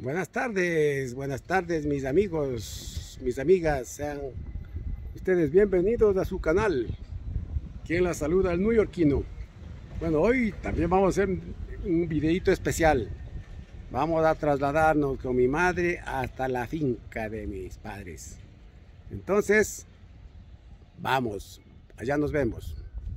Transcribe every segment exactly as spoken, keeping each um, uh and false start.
Buenas tardes, buenas tardes mis amigos, mis amigas, sean ustedes bienvenidos a su canal. Quien la saluda, el neoyorquino. Bueno, hoy también vamos a hacer un videito especial. Vamos a trasladarnos con mi madre hasta la finca de mis padres. Entonces, vamos, allá nos vemos.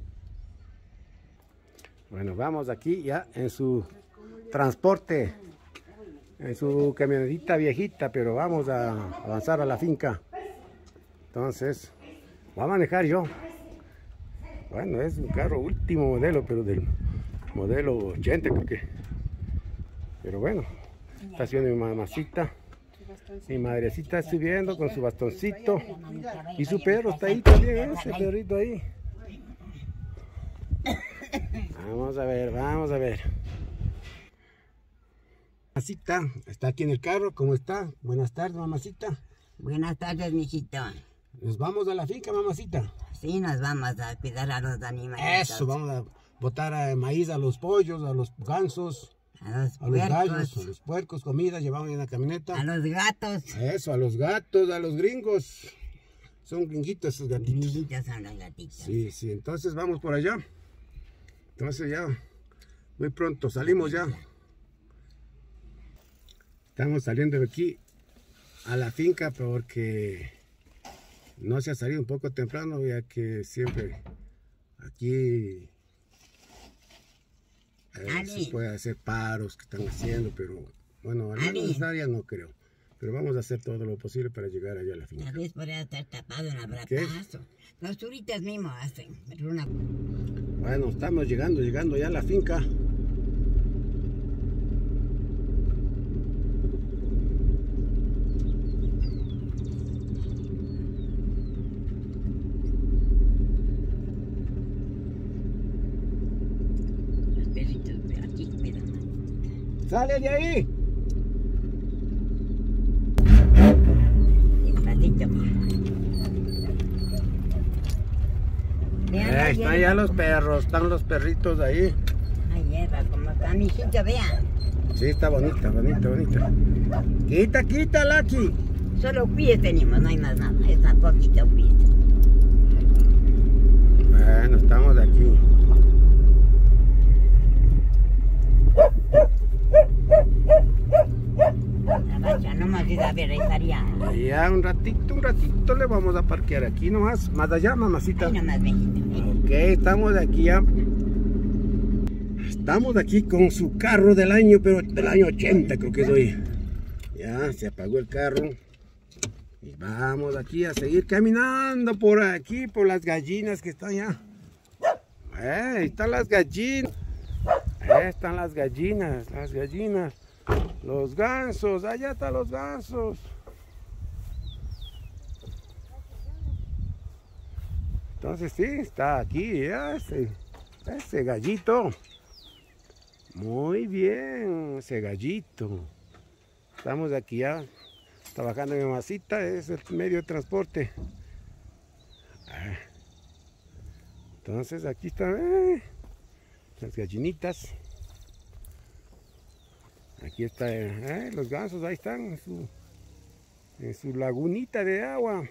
Bueno, vamos aquí ya en su transporte, en su camionetita viejita, pero vamos a avanzar a la finca. Entonces, voy a manejar yo. Bueno, es un carro último modelo, pero del modelo ochenta creo que. Pero bueno, está haciendo mi mamacita. Mi madrecita subiendo con su bastoncito. Y su perro está ahí también, ese perrito ahí. Vamos a ver, vamos a ver. Mamacita, está aquí en el carro, ¿cómo está? Buenas tardes, mamacita. Buenas tardes, mijito. Nos vamos a la finca, mamacita. Sí, nos vamos a cuidar a los animales. Eso, vamos a botar maíz a los pollos, a los gansos, a los, a los gallos, a los puercos, comida, llevamos en la camioneta. A los gatos. Eso, a los gatos, a los gringos. Son gringuitos esos gatitos. Gringuitos son los gatitos. Sí, sí, entonces vamos por allá. Entonces ya, muy pronto salimos ya. Estamos saliendo de aquí a la finca porque no se ha salido un poco temprano, ya que siempre aquí eh, se puede hacer paros que están haciendo, pero bueno, al menos esta área no creo. Pero vamos a hacer todo lo posible para llegar allá a la finca. Tal vez podría estar tapado en abrazo. Los turitas mismos hacen. Una... Bueno, estamos llegando, llegando ya a la finca. Los perritos de aquí, mira. ¡Sale de ahí! Ahí están ya los perros, están los perritos ahí. Ay, hierba, como está, mijito, vean. Sí, está bonita, bonita, bonita. Quita, quita, Lucky. Solo cuíes tenemos, no hay más nada. Es un poquito cuíes. Bueno, estamos aquí. Abacha, nomás ir a ver, ahí estaría. Ya un ratito, un ratito le vamos a parquear aquí nomás. Más allá, mamacita. Ahí nomás, mijito. Ok, estamos aquí ya. Estamos aquí con su carro del año, pero del año ochenta creo que es hoy. Ya, se apagó el carro. Y vamos aquí a seguir caminando por aquí, por las gallinas que están ya. Eh, ahí están las gallinas. Ahí están las gallinas, las gallinas. Los gansos, allá están los gansos. Entonces sí, está aquí ya ese, ese gallito. Muy bien, ese gallito. Estamos aquí ya trabajando en mi mamacita, es el medio de transporte. Entonces aquí están eh, las gallinitas. Aquí están eh, los gansos, ahí están en su, en su lagunita de agua.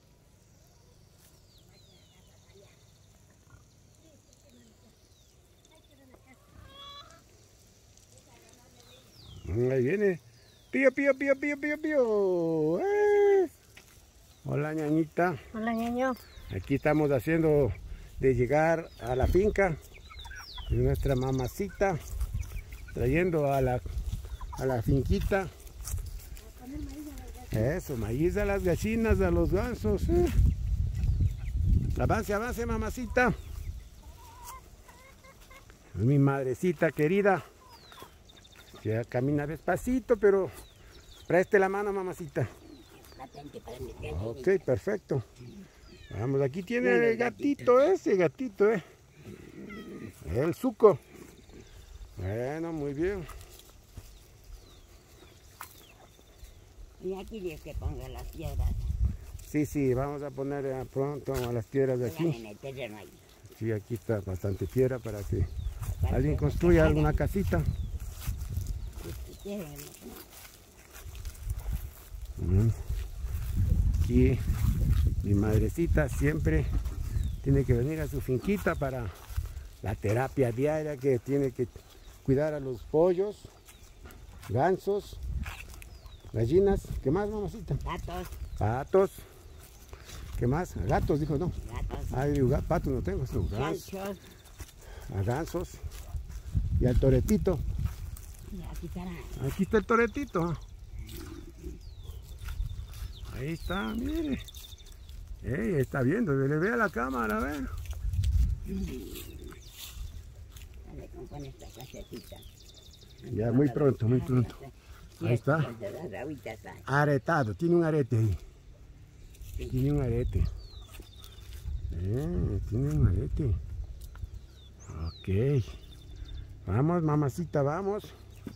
Ahí viene. Pío, pío, pío, pío, pío, pío. Eh. Hola, ñañita. Hola, ñaño. Aquí estamos haciendo de llegar a la finca de nuestra mamacita, trayendo a la, a la finquita. Eso, maíz a las gallinas, a los gansos. Eh. Avance, avance, mamacita. Mi madrecita querida. Ya camina despacito, pero preste la mano, mamacita. Ok, perfecto. Vamos, aquí tiene el gatito, ese gatito, eh. El suco. Bueno, muy bien. Y aquí dice que ponga las piedras. Sí, sí, vamos a poner pronto a las piedras de aquí. En el terreno ahí. Sí, aquí está bastante piedra para que alguien construya alguna casita. Aquí mi madrecita siempre tiene que venir a su finquita para la terapia diaria, que tiene que cuidar a los pollos, gansos, gallinas. ¿Qué más, mamacita? Gatos. Patos. ¿Qué más? Gatos, dijo, no. Gatos. Ah, digo, patos no tengo, son gansos. Gansos. A gansos. Y al toretito. Y aquí estará. Aquí está el toretito. Ahí está, mire. Ey, está viendo, le ve a la cámara, a ver. Dale con esta casetita. Ya, muy pronto, muy pronto. Ahí está. Aretado, tiene un arete ahí. Tiene un arete. Eh, tiene un arete. Ok. Vamos, mamacita, vamos.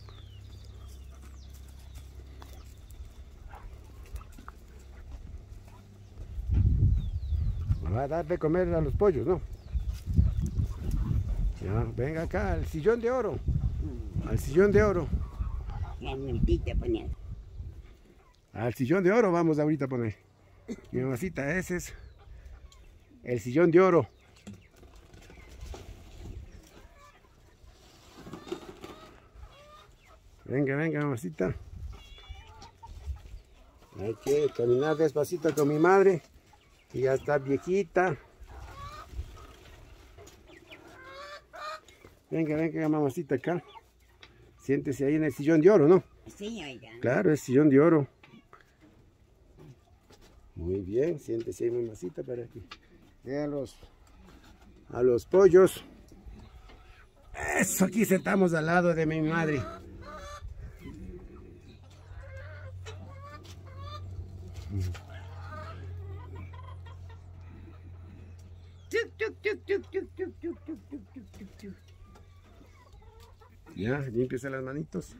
Va a dar de comer a los pollos, ¿no? Ya, venga acá, al sillón de oro. Al sillón de oro. Al sillón de oro vamos ahorita a poner. Mi mamacita, ese es el sillón de oro. Venga, venga, mamacita. Hay que caminar despacito con mi madre, que ya está viejita. Venga, venga, mamacita, acá. Siéntese ahí en el sillón de oro, ¿no? Sí, oiga. Claro, es sillón de oro. Muy bien, siéntese ahí, mamacita, para que vea a los, a los pollos. Eso, aquí sentamos al lado de mi madre. Ya, límpiese las manitos.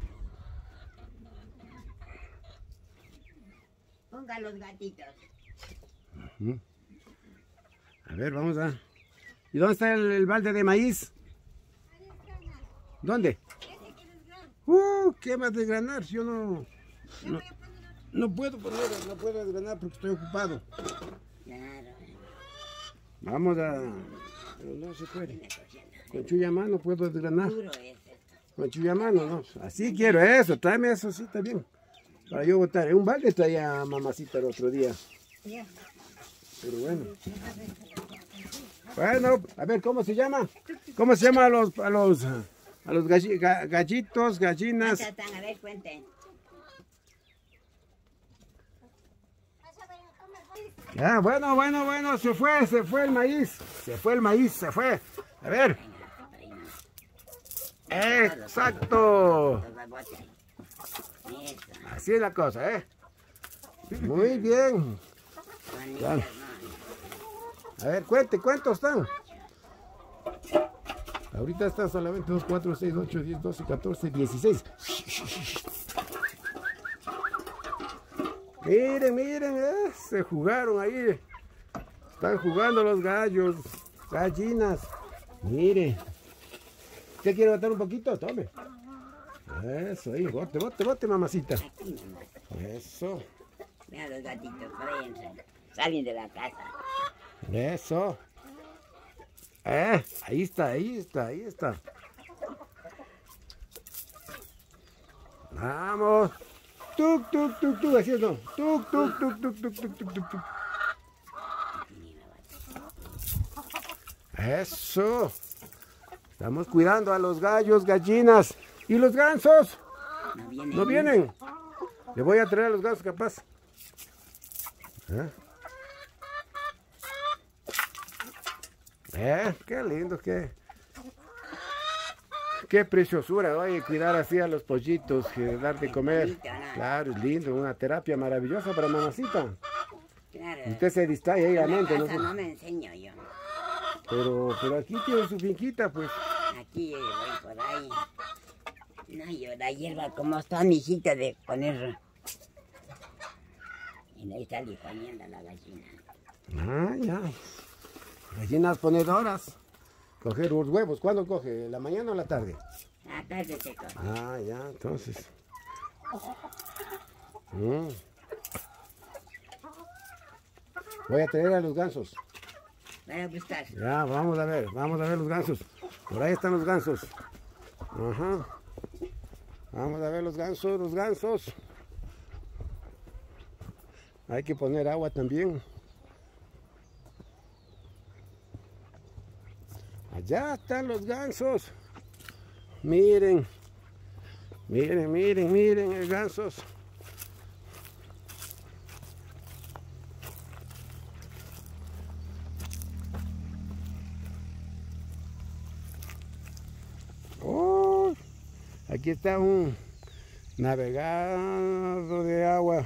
Ponga los gatitos. Uh-huh. A ver, vamos a... ¿Y dónde está el, el balde de maíz? ¿Dónde? Uh, ¿qué más desgranar? Yo no... No, no puedo poner, no puedo desgranar porque estoy ocupado. Claro. Vamos a... Pero no se puede. Con chulla mano puedo desgranar. Duro es esto. Con chulla mano, no. Así quiero eso, tráeme eso, sí, está bien. Para yo botar. Un balde traía mamacita el otro día. Pero bueno. Bueno, a ver, ¿cómo se llama? ¿Cómo se llama a los, a los, a los galli, gallitos, gallinas? ¿Cuántas están? A ver, cuenten. Ya, bueno, bueno, bueno, se fue, se fue el maíz. Se fue el maíz, se fue. A ver. Exacto. Así es la cosa, ¿eh? Muy bien. Ya. A ver, cuente, ¿cuántos están? Ahorita están solamente dos, cuatro, seis, ocho, diez, doce, catorce, dieciséis. Miren, miren, eh, se jugaron ahí. Están jugando los gallos, gallinas. Mire. ¿Usted quiere botar un poquito? Tome. Eso, ahí, bote, bote, bote, mamacita. Eso. Vean los gatitos, por ahí entran. Salen de la casa. Eso. Eh, ahí está, ahí está, ahí está. Vamos. Tuk, tuk, tuk, tuk, así es, no. Tuk, tuk, tuk, tuk, tuk, tuk, tuk, tuk, tuk. Eso. Estamos cuidando a los gallos, gallinas. ¿Y los gansos? No vienen. ¿No vienen? Le voy a traer a los gansos, capaz. ¿Eh? ¿Eh? Qué lindo, qué... Qué preciosura, oye, cuidar así a los pollitos, que dar de comer. Claro, es lindo, una terapia maravillosa para mamacita. Claro. Usted se distrae ahí a la mente, ¿no? No me enseño yo. Pero, pero aquí tiene su finquita, pues. Aquí voy por ahí. No, yo la hierba, como está mi hijita de poner. Y ahí está poniendo la gallina. Ah, ya. Gallinas ponedoras. Coger los huevos, ¿cuándo coge? ¿La mañana o la tarde? La tarde se coge. Ah, ya, entonces. Mm. Voy a traer a los gansos. Voy a buscar. Ya, vamos a ver, vamos a ver los gansos. Por ahí están los gansos. Ajá. Vamos a ver los gansos, los gansos. Hay que poner agua también. Allá están los gansos. Miren. Miren, miren, miren, el gansos. Oh, aquí está un navegado de agua.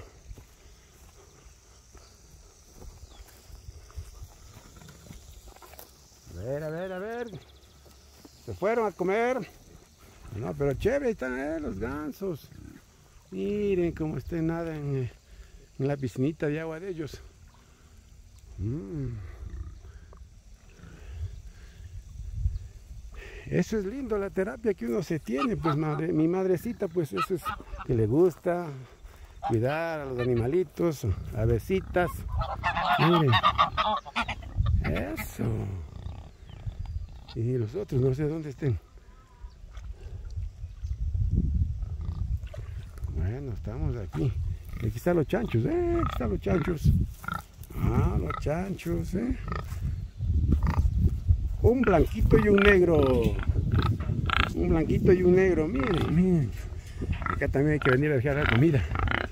A ver, a ver, a ver. Se fueron a comer. No, pero chévere, ahí están eh, los gansos. Miren cómo está nada en, en la piscinita de agua de ellos. Mm. Eso es lindo, la terapia que uno se tiene, pues madre, mi madrecita, pues eso es que le gusta cuidar a los animalitos, avesitas. Miren, eso. Y los otros no sé dónde estén. Bueno, estamos aquí. Aquí están los chanchos, eh, aquí están los chanchos. Ah, los chanchos, eh. Un blanquito y un negro. Un blanquito y un negro, miren, miren. Acá también hay que venir a dejar la comida.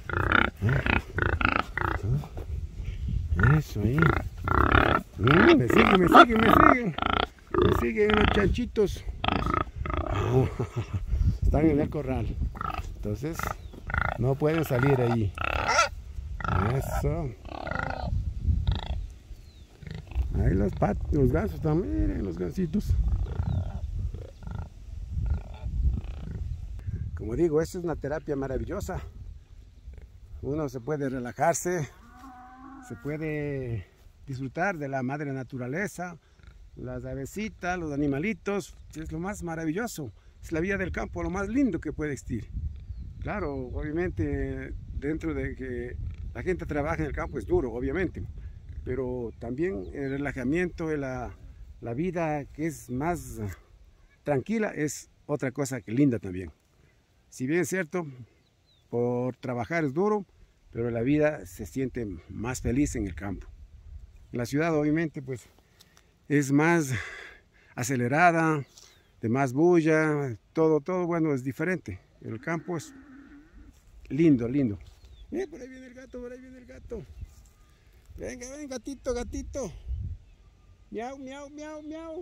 Eso ahí. Mm, me siguen, me siguen, me siguen. Me siguen los chanchitos. Están en el corral. Entonces, no pueden salir ahí. Eso. Ahí los pat los gansos también, miren los gansitos. Como digo, esta es una terapia maravillosa. Uno se puede relajarse, se puede disfrutar de la madre naturaleza, las avesitas, los animalitos. Es lo más maravilloso. Es la vida del campo, lo más lindo que puede existir. Claro, obviamente, dentro de que la gente trabaja en el campo es duro, obviamente. Pero también el relajamiento, la, la vida que es más tranquila es otra cosa que linda también. Si bien es cierto, por trabajar es duro, pero la vida se siente más feliz en el campo. En la ciudad obviamente pues es más acelerada, de más bulla, todo, todo bueno es diferente. El campo es lindo, lindo. Eh, por ahí viene el gato, por ahí viene el gato. Venga, ven, gatito, gatito. Miau, miau, miau, miau.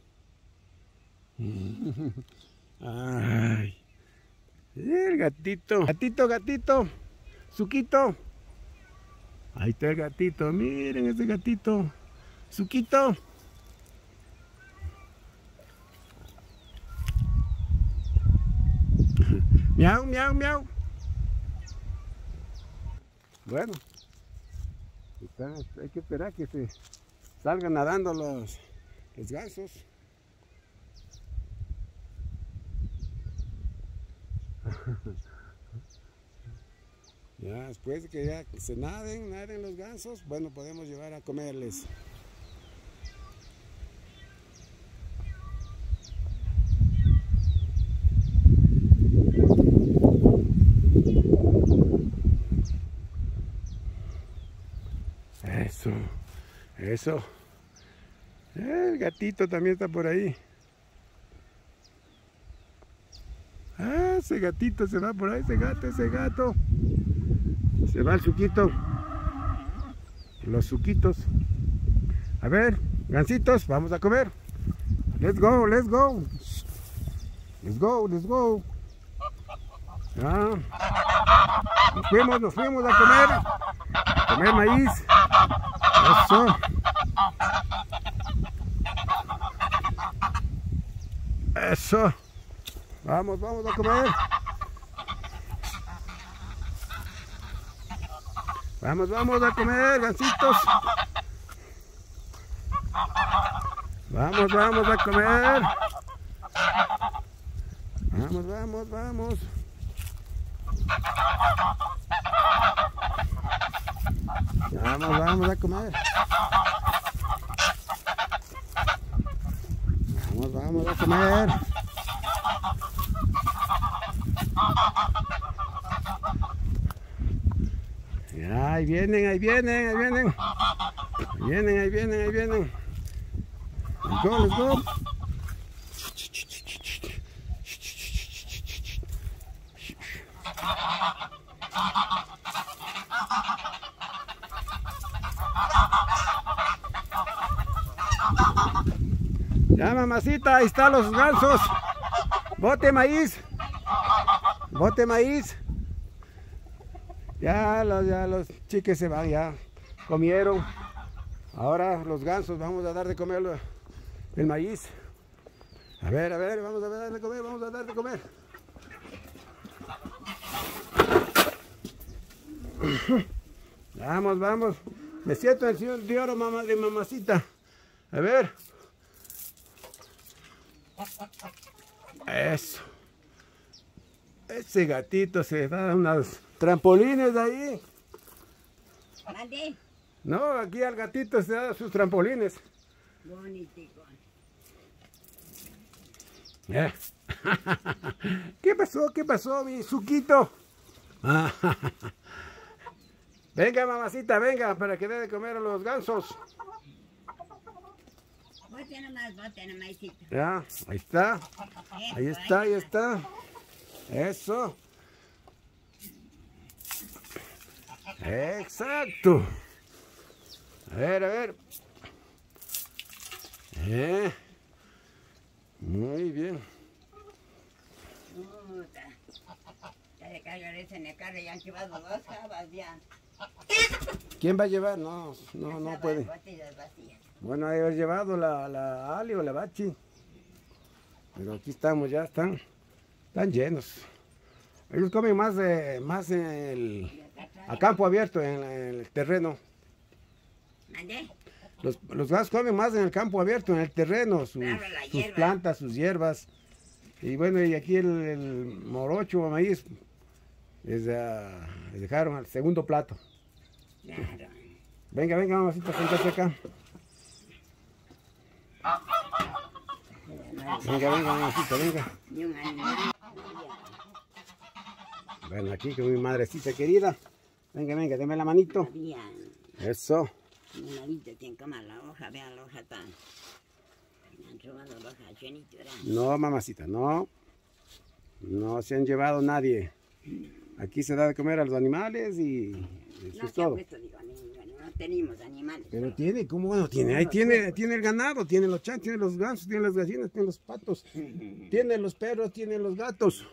Ay. El gatito. Gatito, gatito. Suquito. Ahí está el gatito. Miren ese gatito. Suquito. Miau, miau, miau. Bueno. Hay que esperar que se salgan nadando los, los gansos. Ya después de que ya se naden, naden los gansos, bueno, podemos llevar a comerles. Eso, eso. El gatito también está por ahí. Ah, ese gatito se va por ahí, ese gato, ese gato. Se va el suquito. Los suquitos. A ver, gansitos, vamos a comer. Let's go, let's go. Let's go, let's go. Ah, nos fuimos, nos fuimos a comer. A comer maíz. Eso. Eso. Vamos, vamos a comer. Vamos, vamos a comer, gansitos. Vamos, vamos a comer. Vamos, vamos, vamos. Vamos, Vamos, vamos a comer. Vamos, vamos a comer. Ya, ahí vienen, ahí vienen, ahí vienen. Ahí vienen, ahí vienen, ahí vienen. Let's go, let's go. Ya, mamacita, ahí están los gansos. Bote maíz. Bote maíz. Ya los, ya los chiques se van, ya comieron. Ahora los gansos vamos a dar de comer lo- el maíz. A ver, a ver, vamos a dar de comer, vamos a dar de comer. Vamos, vamos. Me siento en el señor de oro, mamá, de mamacita. A ver. Eso. Ese gatito se da unas trampolines ahí. ¿Mande? No, aquí al gatito se da sus trampolines. Bonitico. Eh. ¿Qué pasó? ¿Qué pasó, mi suquito? Venga, mamacita, venga, para que dé de comer a los gansos. Bote nomás, bote nomás, hijito. Ya, ahí está. Ahí está, ahí está. Eso. Exacto. A ver, a ver. Eh. Muy bien. Puta. Ya de cargarse en el carro y han llevado dos jabas ya. ¿Quién va a llevar? No, no, no Jabas, puede. botellas vacías. Bueno, hay que haber llevado la, la Ali o la Bachi. Pero aquí estamos, ya están, están llenos. Ellos comen más, de, más en el, a campo abierto, en, en el terreno. ¿Mande? Los, los gansos comen más en el campo abierto, en el terreno, sus, Claro, la sus hierba. plantas, sus hierbas. Y bueno, y aquí el, el morocho o maíz, les, ah, les dejaron al segundo plato. Claro. Venga, venga, mamacita, sentate acá. Venga, venga, mamacita, venga. Y un animal. Bueno, aquí con mi madrecita querida. Venga, venga, deme la manito. Había Eso. un malito quien coma la hoja, vean la hoja tan. Me han robado la hoja llenito, ¿verdad? No, mamacita, no. No se han llevado nadie. Aquí se da de comer a los animales y eso No es se ha todo. puesto, digo, ni- no tenemos animales. Pero tiene, ¿cómo bueno tiene? Ahí tiene, tiene el ganado, tiene los chanchos, tiene los gansos, tiene las gallinas, tiene los patos, tiene los perros, tiene los gatos.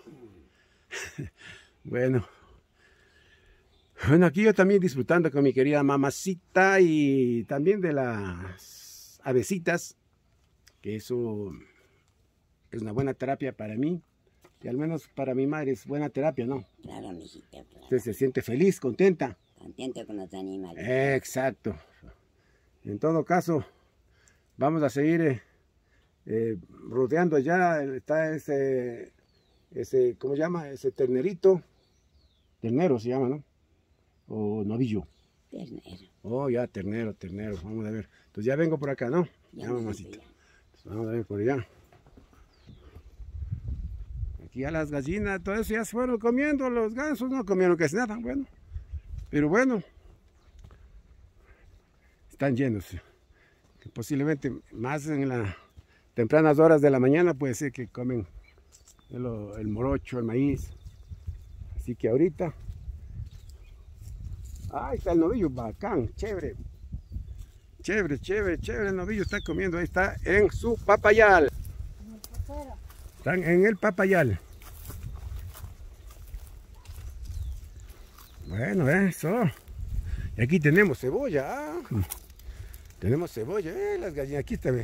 Bueno. Bueno, aquí yo también disfrutando con mi querida mamacita y también de las avecitas, que eso es una buena terapia para mí, y al menos para mi madre es buena terapia, ¿no? Claro, mijita, claro. Usted se siente feliz, contenta. Contento con los animales. Exacto. En todo caso, vamos a seguir eh, eh, rodeando allá, está ese, ese, ¿cómo se llama? Ese ternerito, ternero se llama, ¿no? O novillo. Ternero. Oh, ya, ternero, ternero, vamos a ver. Entonces ya vengo por acá, ¿no? Ya, Ya, mijito, mamacita. ya. Entonces, vamos a ver por allá. Aquí ya las gallinas, todo eso ya se fueron comiendo, los gansos no comieron casi nada, bueno. Pero bueno, están llenos. Que posiblemente más en las tempranas horas de la mañana puede ser que comen el, el morocho, el maíz. Así que ahorita, ahí está el novillo, bacán, chévere. Chévere, chévere, chévere, el novillo está comiendo, ahí está en su papayal. Están en el papayal. Bueno, eso. Y aquí tenemos cebolla. Ah. Tenemos cebolla. Eh, las gallinas. Aquí está. Ve.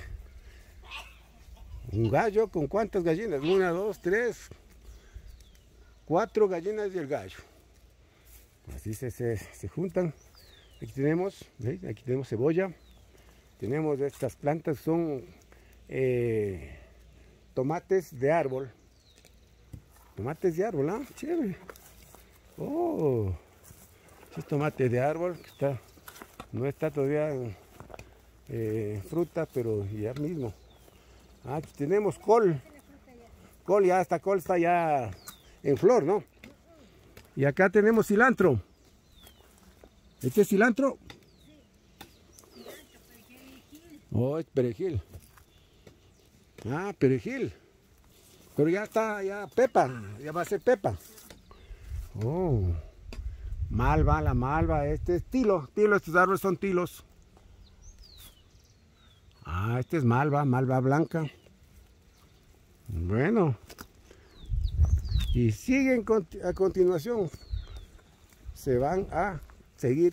Un gallo con cuántas gallinas. Una, dos, tres. Cuatro gallinas y el gallo. Así se, se, se juntan. Aquí tenemos, ¿veis? Aquí tenemos cebolla. Tenemos estas plantas, son eh, tomates de árbol. Tomates de árbol, ¿ah? Chévere. Oh. Es tomate de árbol que está No está todavía eh, fruta, pero ya mismo. Ah, aquí tenemos col. Col, ya esta col está ya en flor, ¿no? Y acá tenemos cilantro. ¿Este es cilantro? Oh, es perejil. Ah, perejil. Pero ya está, ya pepa, ya va a ser pepa. Oh, malva, la malva, este es tilo, tilo, estos árboles son tilos. Ah, este es malva, malva blanca. Bueno. Y siguen a continuación. Se van a seguir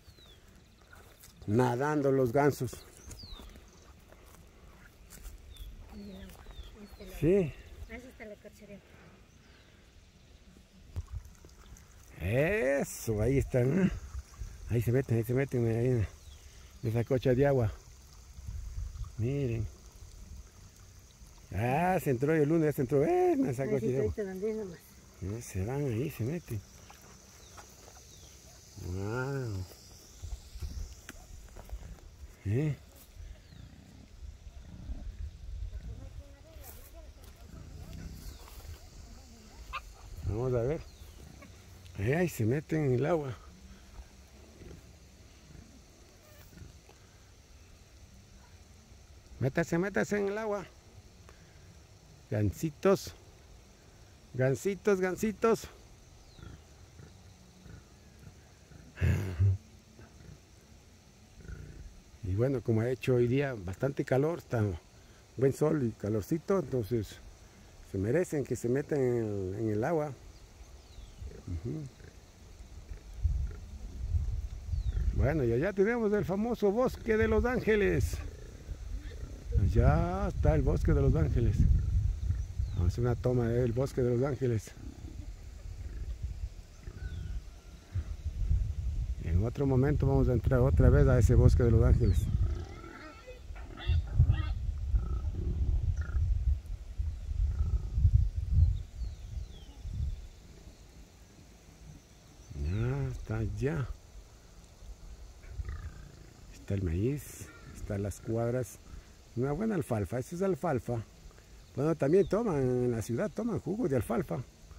nadando los gansos. Sí. Eso, ahí están. ¿Eh? Ahí se meten, ahí se meten ahí en esa cocha de agua. Miren. Ah, se entró el lunes, ya se entró eh, en esa cocha de agua. Eh, se van ahí, se meten. Wow. ¿Eh? Vamos a ver. Ahí se meten en el agua. Métase, métase en el agua. Gansitos. Gansitos, gansitos. Y bueno, como ha hecho hoy día bastante calor, está buen sol y calorcito, entonces se merecen que se metan en el, en el agua. Uh-huh. Bueno, y allá tenemos el famoso bosque de Los Ángeles. Allá está el bosque de Los Ángeles. Vamos a hacer una toma del bosque de Los Ángeles. En otro momento vamos a entrar otra vez a ese bosque de Los Ángeles. Ya está allá. Está el maíz, están las cuadras. Una buena alfalfa, esto es alfalfa. Bueno, también toman, en la ciudad toman jugo de alfalfa.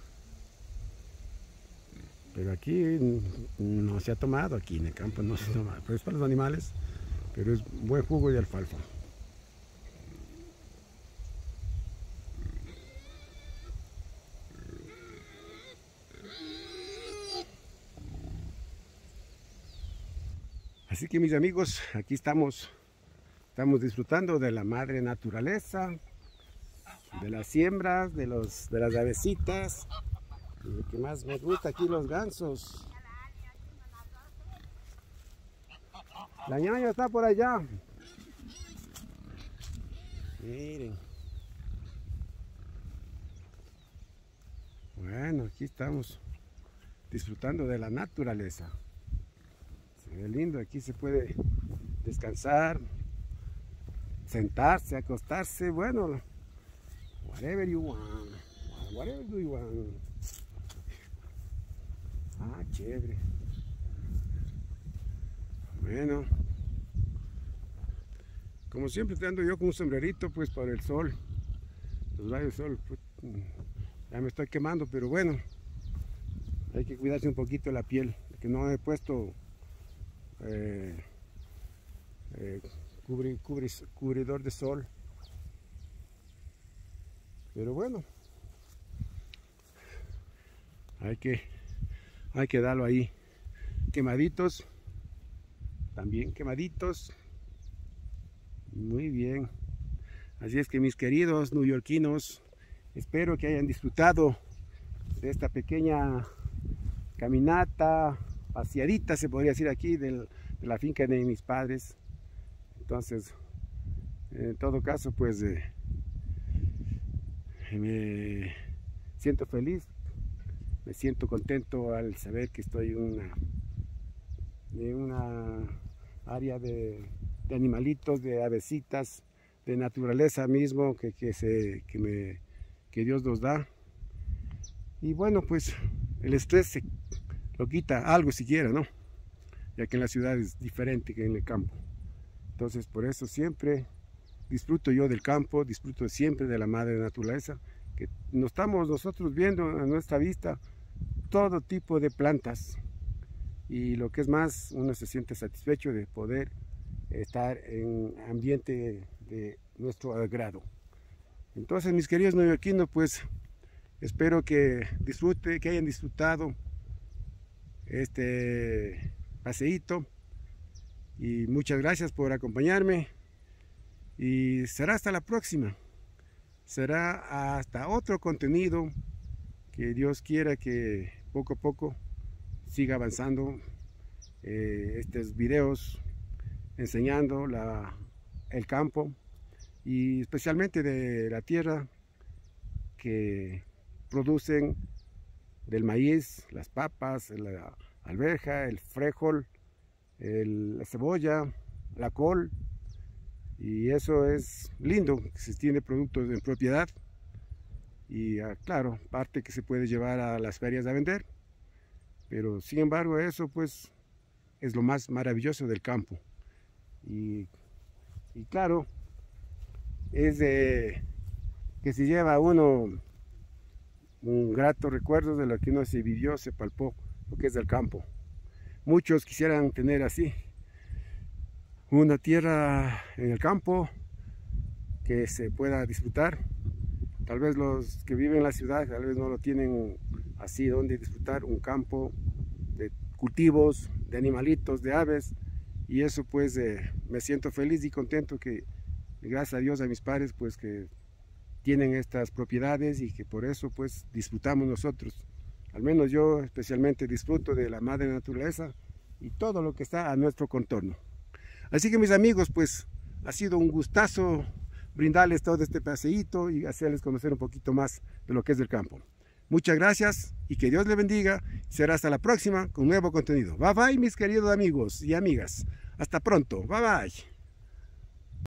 Pero aquí no se ha tomado, aquí en el campo no se toma. Pero es para los animales, pero es buen jugo de alfalfa. Así que mis amigos, aquí estamos, estamos disfrutando de la madre naturaleza, de las siembras, de, los, de las avecitas, y lo que más me gusta aquí, los gansos. La ñaña está por allá. Miren. Bueno, aquí estamos disfrutando de la naturaleza. Se ve lindo, aquí se puede descansar, sentarse, acostarse, bueno, whatever you want, whatever do you want. Ah, chévere. Bueno, como siempre ando yo con un sombrerito pues para el sol, los rayos del sol, pues, ya me estoy quemando, pero bueno, hay que cuidarse un poquito la piel, que no he puesto eh, eh, cubri, cubri, cubridor de sol, pero bueno, hay que, hay que darlo ahí, quemaditos. También quemaditos. Muy bien. Así es que mis queridos neoyorquinos, espero que hayan disfrutado de esta pequeña caminata, paseadita se podría decir aquí, del, de la finca de mis padres. Entonces, en todo caso, pues eh, me siento feliz, me siento contento al saber que estoy en una, en una área de, de animalitos, de avecitas, de naturaleza mismo que, que, se, que, me, que Dios nos da. Y bueno, pues el estrés se lo quita algo siquiera, ¿no? ya que en la ciudad es diferente que en el campo. Entonces por eso siempre disfruto yo del campo, disfruto siempre de la madre naturaleza, que nos estamos nosotros viendo a nuestra vista todo tipo de plantas, y lo que es más, uno se siente satisfecho de poder estar en ambiente de nuestro agrado. Entonces, mis queridos neoyorquinos, pues espero que disfruten, que hayan disfrutado este paseíto, y muchas gracias por acompañarme, y será hasta la próxima. Será hasta otro contenido, que Dios quiera que poco a poco siga avanzando eh, estos videos enseñando la, el campo, y especialmente de la tierra que producen del maíz, las papas, la alberja, el frijol, el, la cebolla, la col. Y eso es lindo, que se tiene productos en propiedad, y ah, claro, parte que se puede llevar a las ferias a vender, pero sin embargo eso pues es lo más maravilloso del campo. Y, y claro, es de que se lleva uno un grato recuerdo de lo que uno se vivió, se palpó, lo que es del campo. Muchos quisieran tener así una tierra en el campo que se pueda disfrutar. Tal vez los que viven en la ciudad tal vez no lo tienen así donde disfrutar, un campo de cultivos, de animalitos, de aves, y eso pues eh, me siento feliz y contento que gracias a Dios, a mis padres, pues que tienen estas propiedades, y que por eso pues disfrutamos nosotros. Al menos yo especialmente disfruto de la madre naturaleza y todo lo que está a nuestro contorno. Así que mis amigos, pues ha sido un gustazo brindarles todo este paseíto y hacerles conocer un poquito más de lo que es del campo. Muchas gracias y que Dios les bendiga. Será hasta la próxima con nuevo contenido. Bye bye, mis queridos amigos y amigas. Hasta pronto. Bye bye.